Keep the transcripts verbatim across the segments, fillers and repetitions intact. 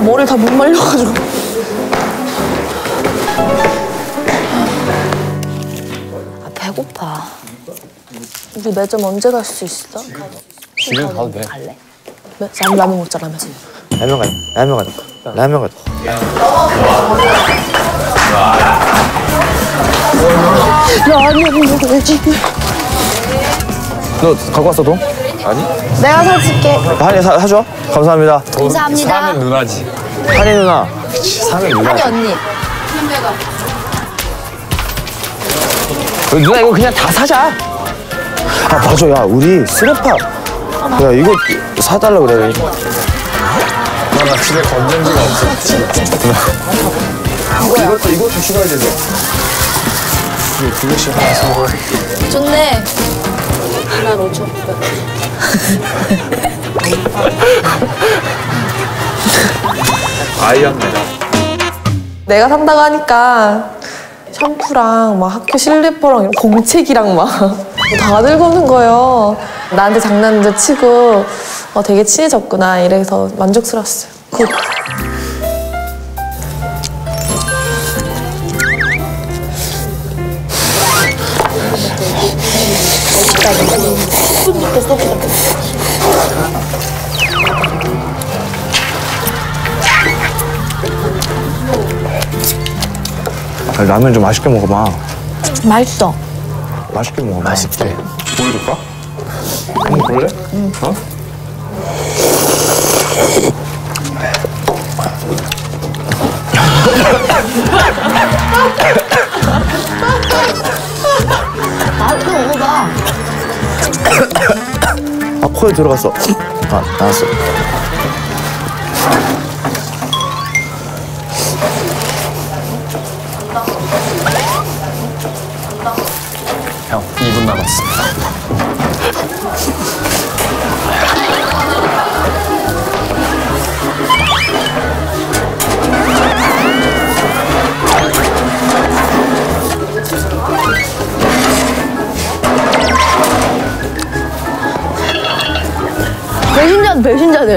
머리를 다 못 말려가지고. 아, 배고파. 우리 매점 언제 갈 수 있어? 집에 가도 돼. 갈래? 매, 라면, 라면 먹자, 라면. 라면 가자. 라면 가자. 라면 가자. 라면 먹어야지. 너 갖고 왔어, 돈? 아니? 내가 사줄게. 한이 사, 사줘? 감사합니다. 감사합니다. 사면 누나지. 한이 누나. 사면 누나지. 한이 언니. 누나 이거 그냥 다 사자. 아 맞아, 야 우리 스레파. 야 이거 사달라 그래. 나, 나 집에 건전지가 없어. 이것도 이것도 추가해야 돼. 두 개씩 하나 사고. 좋네. 하나 오천. 아이였네. 내가 산다고 하니까 샴푸랑 막 학교 실리퍼랑 이런 공책이랑 막 다 들고 오는 거예요. 나한테 장난도 치고 어, 되게 친해졌구나 이래서 만족스러웠어요. 굿. 라면 좀 맛있게 먹어봐. 맛있어. 맛있게 먹어봐. 맛있대. 보여줄까? 한번 볼래? 응. 어? 아, 또 먹어봐. 아 코에 들어갔어. 아 나왔어. 형, 이 분 남았어. 배신자들, 배신자들.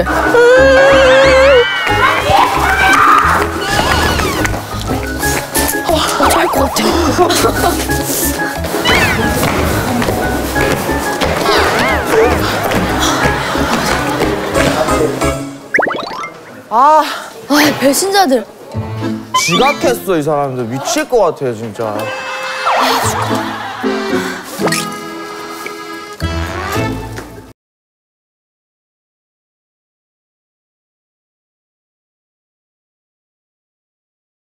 어, 짤 것 같아. 아, 아, 배신자들. 지각했어 이 사람들. 미칠 것 같아 진짜. 아,